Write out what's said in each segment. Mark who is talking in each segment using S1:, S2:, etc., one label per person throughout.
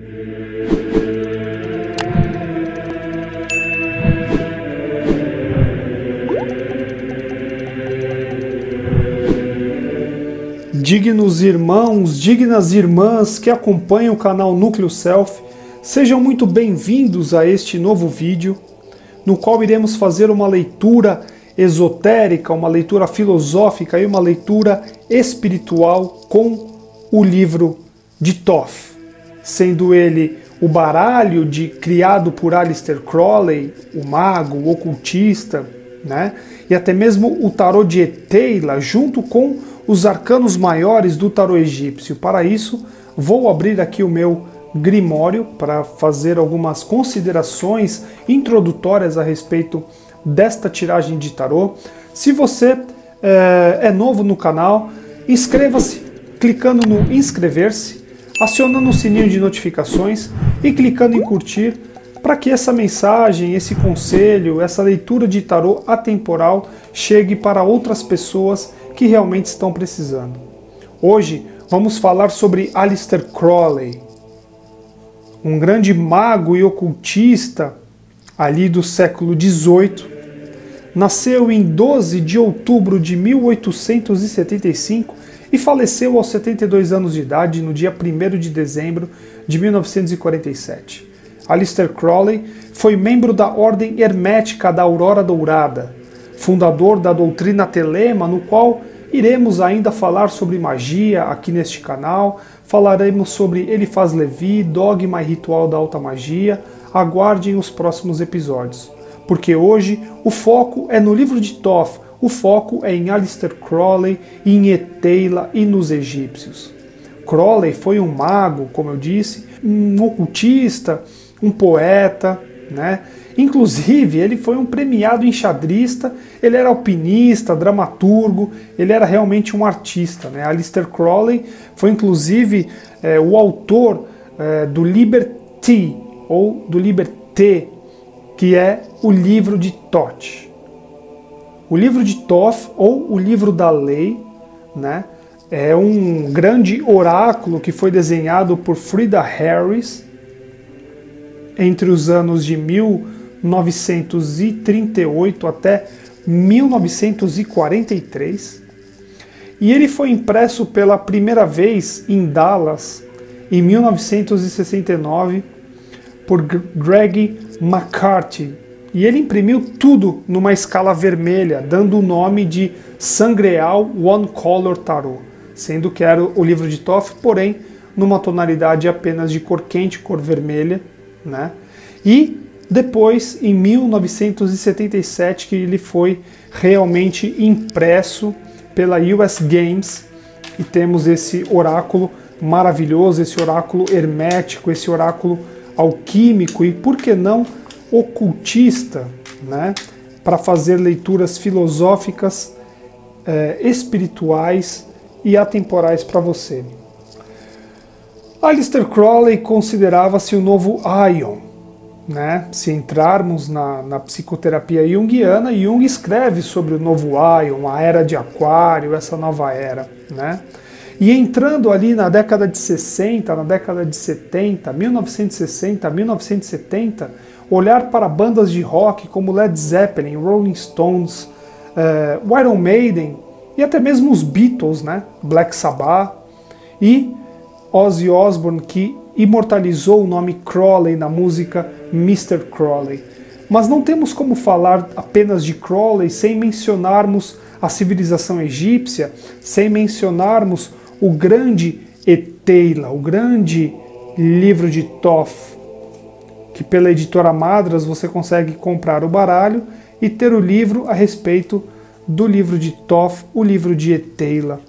S1: Dignos irmãos, dignas irmãs que acompanham o canal Núcleo Self, sejam muito bem-vindos a este novo vídeo, no qual iremos fazer uma leitura esotérica, uma leitura filosófica e uma leitura espiritual com o livro de Thoth, sendo ele o baralho criado por Aleister Crowley, o mago, o ocultista, né? E até mesmo o tarô de Eteila, junto com os arcanos maiores do tarô egípcio. Para isso, vou abrir aqui o meu grimório para fazer algumas considerações introdutórias a respeito desta tiragem de tarô. Se você é novo no canal, inscreva-se clicando no inscrever-se, acionando o sininho de notificações e clicando em curtir, para que essa mensagem, esse conselho, essa leitura de tarô atemporal chegue para outras pessoas que realmente estão precisando. Hoje vamos falar sobre Aleister Crowley, um grande mago e ocultista ali do século XVIII. Nasceu em 12 de outubro de 1875 e faleceu aos 72 anos de idade no dia 1º de dezembro de 1947. Aleister Crowley foi membro da Ordem Hermética da Aurora Dourada, fundador da doutrina Telema, no qual iremos ainda falar sobre magia aqui neste canal, falaremos sobre Eliphas Levi, dogma e ritual da alta magia. Aguardem os próximos episódios, porque hoje o foco é no livro de Thoth, o foco é em Aleister Crowley, em Eteila e nos egípcios. Crowley foi um mago, como eu disse, um ocultista, um poeta, né? Inclusive, ele foi um premiado enxadrista, ele era alpinista, dramaturgo, ele era realmente um artista, né? Aleister Crowley foi inclusive o autor do Liberty, ou do Liberté, que é o livro de Thoth. O livro de Thoth, ou o livro da lei, né? É um grande oráculo que foi desenhado por Frieda Harris entre os anos de 1938 até 1943. E ele foi impresso pela primeira vez em Dallas em 1969 por Greg McCarthy. E ele imprimiu tudo numa escala vermelha, dando o nome de Sangreal One Color Tarot, sendo que era o livro de Thoth, porém numa tonalidade apenas de cor quente, cor vermelha, né? E depois, em 1977, que ele foi realmente impresso pela US Games, e temos esse oráculo maravilhoso, esse oráculo hermético, esse oráculo alquímico e, por que não, ocultista, né? Para fazer leituras filosóficas, espirituais e atemporais para você. Aleister Crowley considerava-se o novo Aion, né? Se entrarmos na psicoterapia junguiana, Jung escreve sobre o novo Aion, a era de Aquário, essa nova era, né? E entrando ali na década de 60, na década de 70, 1960, 1970, olhar para bandas de rock como Led Zeppelin, Rolling Stones, Iron Maiden e até mesmo os Beatles, né? Black Sabbath e Ozzy Osbourne, que imortalizou o nome Crowley na música Mr. Crowley. Mas não temos como falar apenas de Crowley sem mencionarmos a civilização egípcia, sem mencionarmos o grande Eteila, o grande livro de Thoth, que pela editora Madras você consegue comprar o baralho e ter o livro a respeito do livro de Thoth, o livro de Eteila.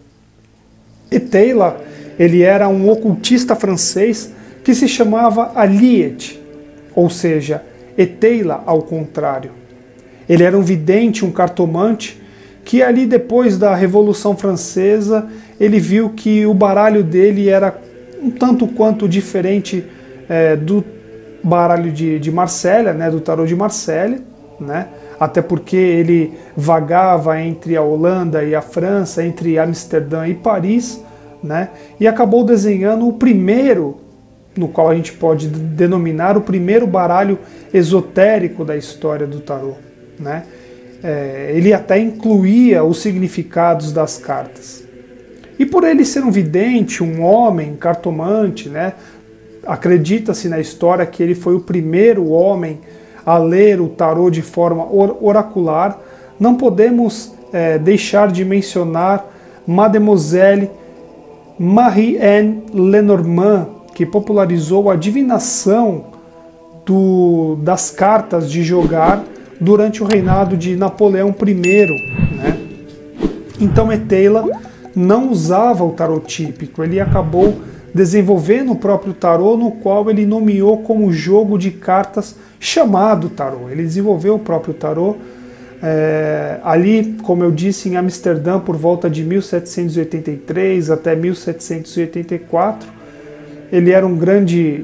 S1: Eteila, ele era um ocultista francês que se chamava Aliet, ou seja, Eteila ao contrário. Ele era um vidente, um cartomante, que ali depois da Revolução Francesa, ele viu que o baralho dele era um tanto quanto diferente do baralho de Marsella, né, do tarô de Marsella, né, até porque ele vagava entre a Holanda e a França, entre Amsterdã e Paris, né, e acabou desenhando o primeiro no qual a gente pode denominar o primeiro baralho esotérico da história do tarô, né? Ele até incluía os significados das cartas. E por ele ser um vidente, um homem, cartomante, né? Acredita-se na história que ele foi o primeiro homem a ler o tarô de forma oracular. Não podemos deixar de mencionar Mademoiselle Marie-Anne Lenormand, que popularizou a divinação das cartas de jogar durante o reinado de Napoleão I, né? Então Eteila não usava o tarô típico, ele acabou desenvolvendo o próprio tarô, no qual ele nomeou como jogo de cartas chamado tarô. Ele desenvolveu o próprio tarô ali, como eu disse, em Amsterdã, por volta de 1783 até 1784. Ele era um grande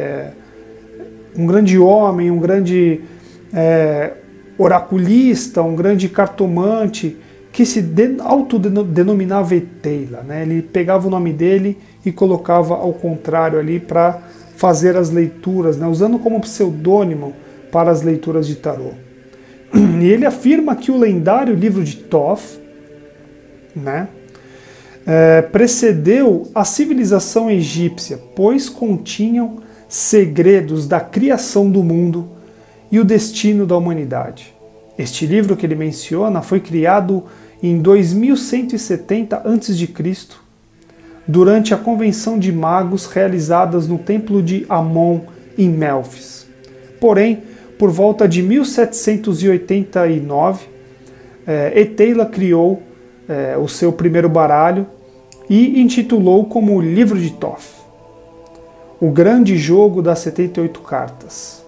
S1: homem, um grande oraculista, um grande cartomante, que se autodenominava Eteila, né? Ele pegava o nome dele e colocava ao contrário ali para fazer as leituras, né? Usando como pseudônimo para as leituras de tarô. E ele afirma que o lendário livro de Thoth, né, precedeu a civilização egípcia, pois continham segredos da criação do mundo e o destino da humanidade. Este livro que ele menciona foi criado em 2170 a.C., durante a convenção de magos realizadas no templo de Amon, em Melfis. Porém, por volta de 1789, Eteila criou o seu primeiro baralho e intitulou como Livro de Thoth, o grande jogo das 78 cartas.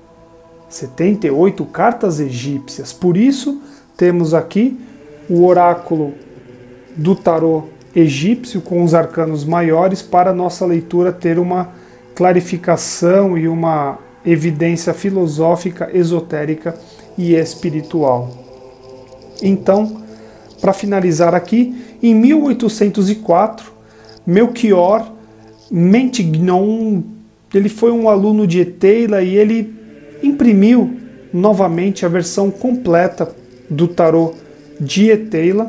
S1: 78 cartas egípcias. Por isso, temos aqui o oráculo do tarô egípcio com os arcanos maiores, para nossa leitura ter uma clarificação e uma evidência filosófica, esotérica e espiritual. Então, para finalizar aqui, em 1804, Melchior Mentignon, ele foi um aluno de Eteila e ele imprimiu novamente a versão completa do tarô de Eteila,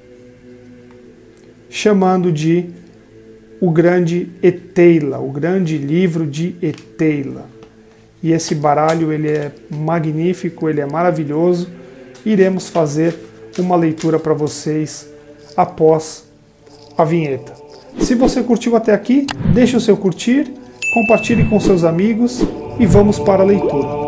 S1: chamando de o Grande Eteila, o Grande Livro de Eteila. E esse baralho ele é magnífico, ele é maravilhoso. Iremos fazer uma leitura para vocês após a vinheta. Se você curtiu até aqui, deixe o seu curtir, compartilhe com seus amigos e vamos para a leitura.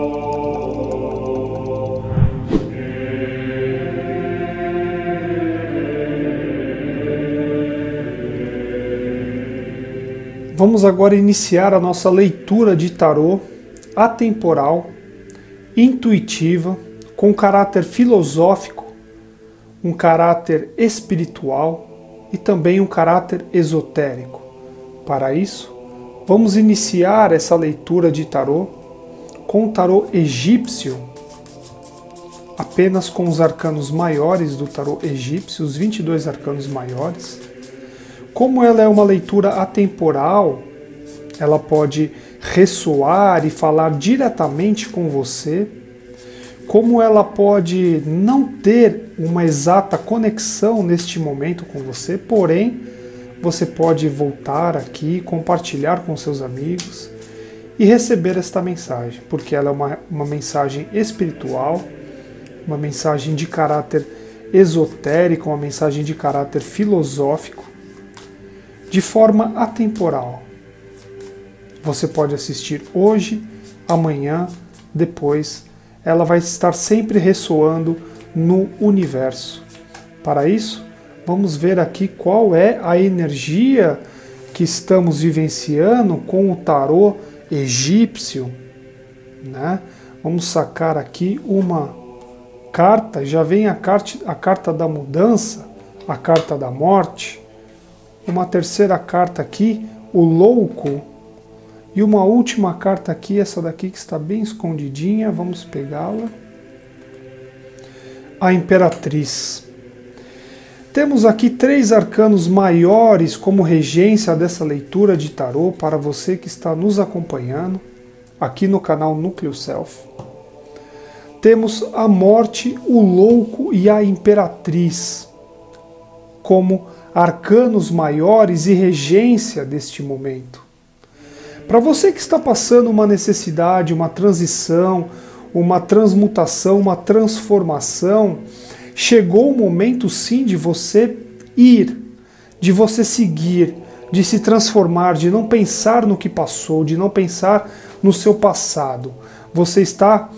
S1: Vamos agora iniciar a nossa leitura de tarô atemporal, intuitiva, com caráter filosófico, um caráter espiritual e também um caráter esotérico. Para isso, vamos iniciar essa leitura de tarô com o tarô egípcio, apenas com os arcanos maiores do tarô egípcio, os 22 arcanos maiores. Como ela é uma leitura atemporal, ela pode ressoar e falar diretamente com você. Como ela pode não ter uma exata conexão neste momento com você, porém, você pode voltar aqui, compartilhar com seus amigos e receber esta mensagem, porque ela é uma mensagem espiritual, uma mensagem de caráter esotérico, uma mensagem de caráter filosófico, de forma atemporal. Você pode assistir hoje, amanhã, depois. Ela vai estar sempre ressoando no universo. Para isso, vamos ver aqui qual é a energia que estamos vivenciando com o tarô egípcio, né? Vamos sacar aqui uma carta, já vem a carta da mudança, a carta da morte. Uma terceira carta aqui, o louco. E uma última carta aqui, essa daqui que está bem escondidinha, vamos pegá-la. A Imperatriz. Temos aqui 3 arcanos maiores como regência dessa leitura de tarô para você que está nos acompanhando aqui no canal Núcleo Self. Temos a morte, o louco e a imperatriz como arcanos maiores e regência deste momento. Para você que está passando uma necessidade, uma transição, uma transmutação, uma transformação, chegou o momento sim de você ir, de você seguir, de se transformar, de não pensar no que passou, de não pensar no seu passado. Você está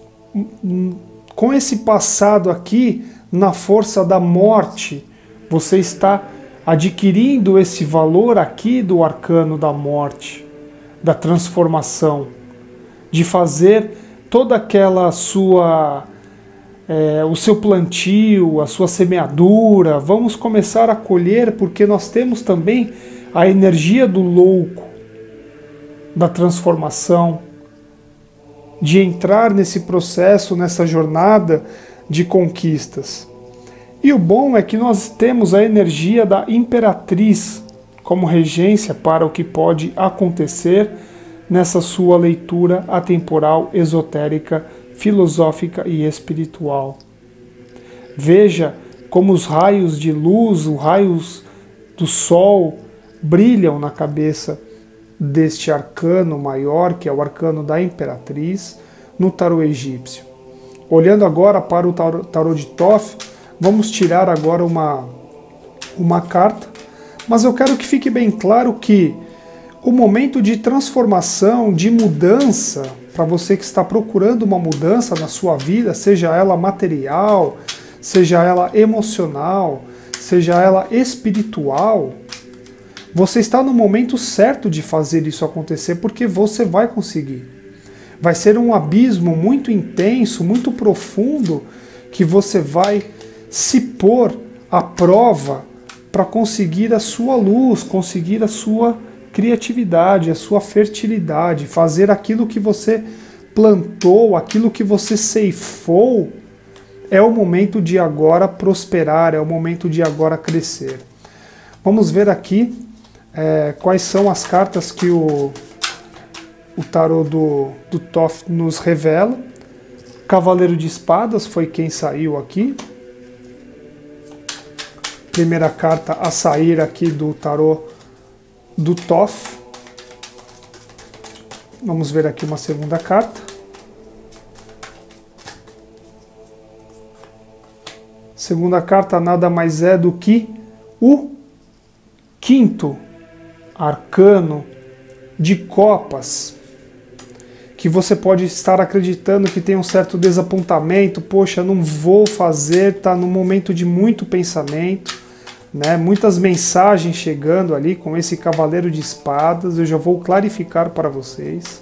S1: com esse passado aqui na força da morte, você está adquirindo esse valor aqui do arcano da morte, da transformação, de fazer toda aquela sua, o seu plantio, a sua semeadura. Vamos começar a colher, porque nós temos também a energia do louco, da transformação, de entrar nesse processo, nessa jornada de conquistas. E o bom é que nós temos a energia da imperatriz como regência para o que pode acontecer nessa sua leitura atemporal, esotérica, filosófica e espiritual. Veja como os raios de luz, os raios do sol brilham na cabeça deste arcano maior, que é o arcano da imperatriz, no tarô egípcio. Olhando agora para o tarô de Thoth, vamos tirar agora uma carta, mas eu quero que fique bem claro que o momento de transformação, de mudança, para você que está procurando uma mudança na sua vida, seja ela material, seja ela emocional, seja ela espiritual, você está no momento certo de fazer isso acontecer, porque você vai conseguir. Vai ser um abismo muito intenso, muito profundo, que você vai se pôr à prova para conseguir a sua luz, conseguir a sua criatividade, a sua fertilidade, fazer aquilo que você plantou, aquilo que você ceifou. É o momento de agora prosperar, é o momento de agora crescer. Vamos ver aqui quais são as cartas que o tarô do Thoth nos revela. Cavaleiro de Espadas foi quem saiu aqui. Primeira carta a sair aqui do tarô do Thoth. Vamos ver aqui uma segunda carta. Segunda carta nada mais é do que o quinto arcano de copas, que você pode estar acreditando que tem um certo desapontamento. Poxa, não vou fazer, está num momento de muito pensamento, né? Muitas mensagens chegando ali com esse cavaleiro de espadas. Eu já vou clarificar para vocês.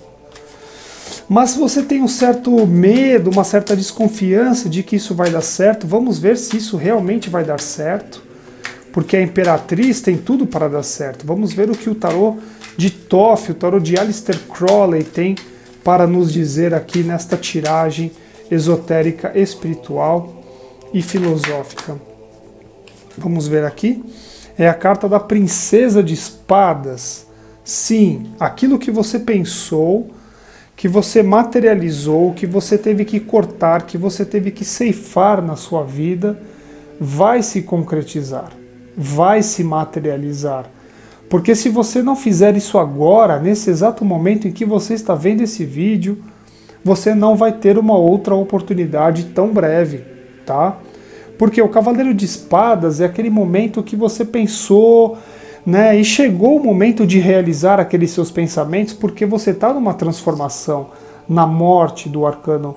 S1: Mas você tem um certo medo, uma certa desconfiança de que isso vai dar certo. Vamos ver se isso realmente vai dar certo, porque a imperatriz tem tudo para dar certo. Vamos ver o que o tarô de Thoth, o tarô de Aleister Crowley tem para nos dizer aqui nesta tiragem esotérica, espiritual e filosófica. Vamos ver aqui. É a carta da Princesa de Espadas. Sim, aquilo que você pensou, que você materializou, que você teve que cortar, que você teve que ceifar na sua vida, vai se concretizar, vai se materializar. Porque se você não fizer isso agora, nesse exato momento em que você está vendo esse vídeo, você não vai ter uma outra oportunidade tão breve, tá? Porque o Cavaleiro de Espadas é aquele momento que você pensou, né, e chegou o momento de realizar aqueles seus pensamentos, porque você está numa transformação na morte do arcano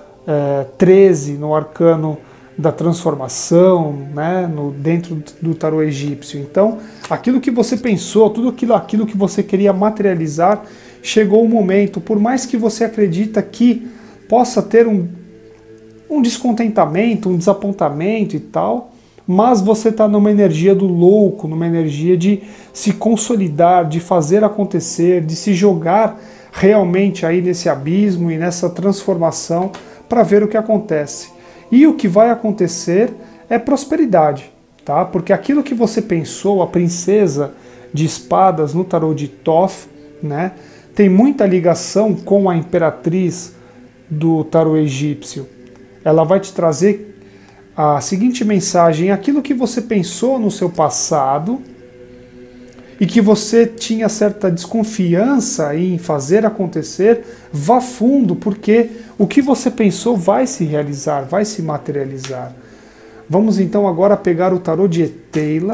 S1: 13, no arcano da transformação, né, dentro do tarô egípcio. Então, aquilo que você pensou, tudo aquilo que você queria materializar, chegou o momento. Por mais que você acredita que possa ter um descontentamento, um desapontamento e tal, mas você está numa energia do louco, numa energia de se consolidar, de fazer acontecer, de se jogar realmente aí nesse abismo e nessa transformação para ver o que acontece. E o que vai acontecer é prosperidade. tá? Porque aquilo que você pensou, a princesa de espadas no tarô de Thoth, né, tem muita ligação com a imperatriz do tarô egípcio. Ela vai te trazer a seguinte mensagem: aquilo que você pensou no seu passado e que você tinha certa desconfiança em fazer acontecer, vá fundo, porque o que você pensou vai se realizar, vai se materializar. Vamos então agora pegar o tarô de Eteila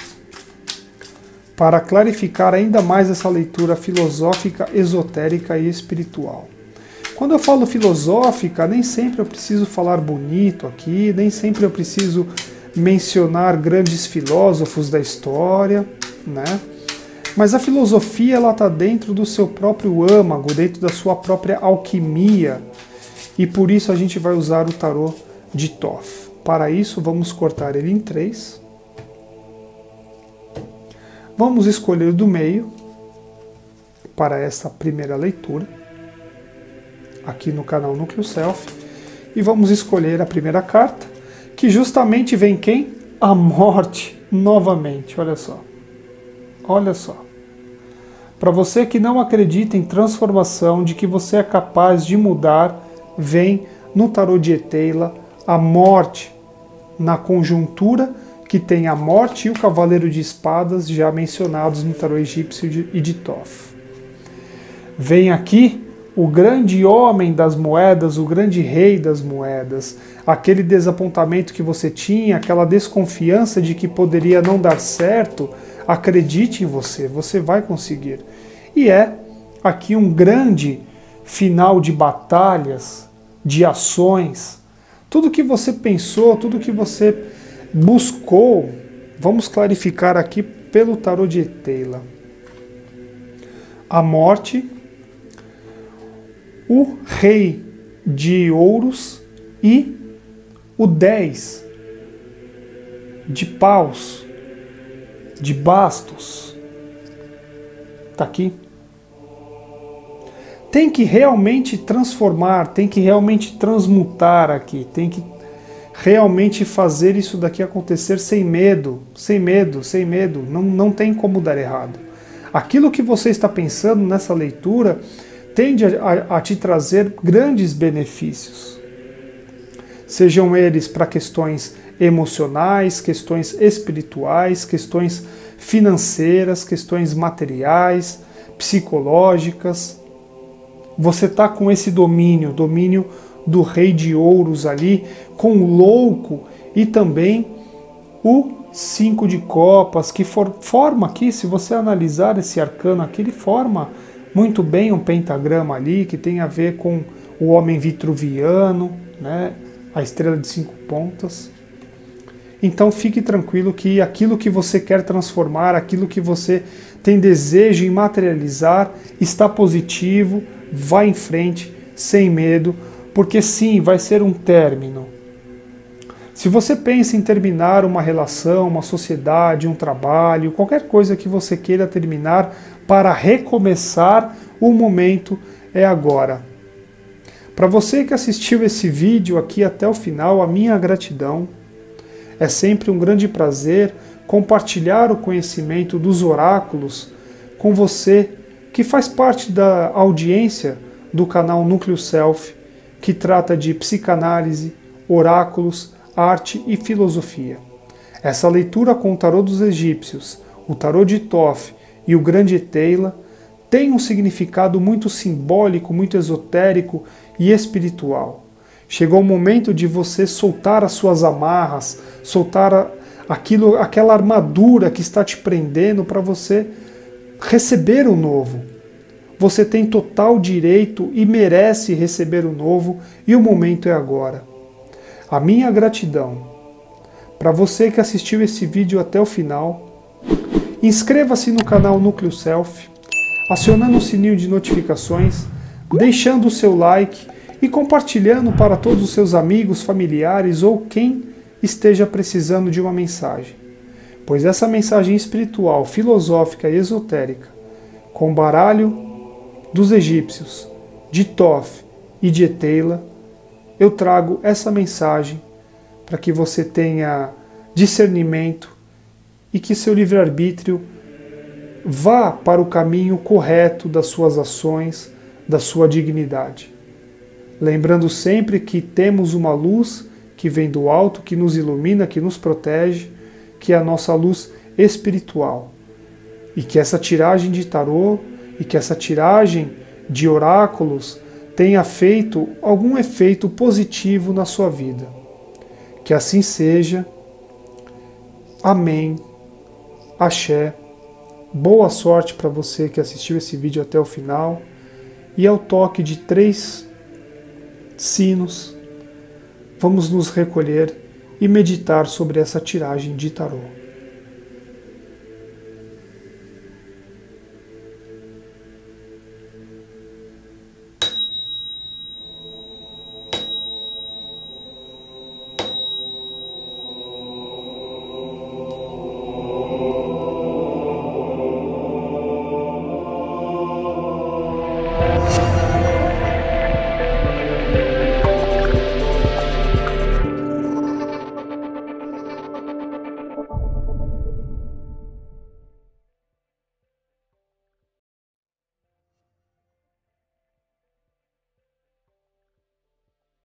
S1: para clarificar ainda mais essa leitura filosófica, esotérica e espiritual. Quando eu falo filosófica, nem sempre eu preciso falar bonito aqui, nem sempre eu preciso mencionar grandes filósofos da história, né? Mas a filosofia, ela está dentro do seu próprio âmago, dentro da sua própria alquimia, e por isso a gente vai usar o tarô de Thoth. Para isso, vamos cortar ele em 3. Vamos escolher do meio para essa primeira leitura, aqui no canal Núcleo Self, e vamos escolher a primeira carta, que justamente vem quem? A morte, novamente, olha só. Olha só. Para você que não acredita em transformação, de que você é capaz de mudar, vem no tarô de Eteila a morte, na conjuntura que tem a morte e o cavaleiro de espadas já mencionados no tarô egípcio e de Thoth. Vem aqui o grande homem das moedas, o grande rei das moedas, aquele desapontamento que você tinha, aquela desconfiança de que poderia não dar certo. Acredite em você, você vai conseguir. E é aqui um grande final de batalhas, de ações. Tudo que você pensou, tudo que você buscou, vamos clarificar aqui pelo tarô de Eteila. A morte, o rei de ouros e o 10 de paus, de bastos. Tá aqui. Tem que realmente transformar, tem que realmente transmutar aqui, tem que realmente fazer isso daqui acontecer sem medo, sem medo, sem medo. Não tem como dar errado. Aquilo que você está pensando nessa leitura tende a te trazer grandes benefícios. Sejam eles para questões emocionais, questões espirituais, questões financeiras, questões materiais, psicológicas. Você está com esse domínio do rei de ouros ali, com o louco e também o 5 de copas, que forma aqui, se você analisar esse arcano aqui, ele forma muito bem um pentagrama ali, que tem a ver com o homem vitruviano, né? A estrela de 5 pontas. Então fique tranquilo que aquilo que você quer transformar, aquilo que você tem desejo em materializar, está positivo, vá em frente, sem medo, porque sim, vai ser um término. Se você pensa em terminar uma relação, uma sociedade, um trabalho, qualquer coisa que você queira terminar para recomeçar, o momento é agora. Para você que assistiu esse vídeo aqui até o final, a minha gratidão. É sempre um grande prazer compartilhar o conhecimento dos oráculos com você, que faz parte da audiência do canal Núcleo Self, que trata de psicanálise, oráculos, arte e filosofia. Essa leitura com o tarô dos egípcios, o tarô de Thoth e o grande Eteila tem um significado muito simbólico, muito esotérico e espiritual. Chegou o momento de você soltar as suas amarras, soltar aquela armadura que está te prendendo para você receber o novo. Você tem total direito e merece receber o novo, e o momento é agora. A minha gratidão para você que assistiu esse vídeo até o final. Inscreva-se no canal Núcleo Self, acionando o sininho de notificações, deixando o seu like e compartilhando para todos os seus amigos, familiares ou quem esteja precisando de uma mensagem. Pois essa mensagem espiritual, filosófica e esotérica, com o baralho dos egípcios, de Thoth e de Eteila, eu trago essa mensagem para que você tenha discernimento e que seu livre-arbítrio vá para o caminho correto das suas ações, da sua dignidade. Lembrando sempre que temos uma luz que vem do alto, que nos ilumina, que nos protege, que é a nossa luz espiritual. E que essa tiragem de tarô e que essa tiragem de oráculos tenha feito algum efeito positivo na sua vida. Que assim seja. Amém. Axé. Boa sorte para você que assistiu esse vídeo até o final. E ao toque de 3 sinos, vamos nos recolher e meditar sobre essa tiragem de tarô.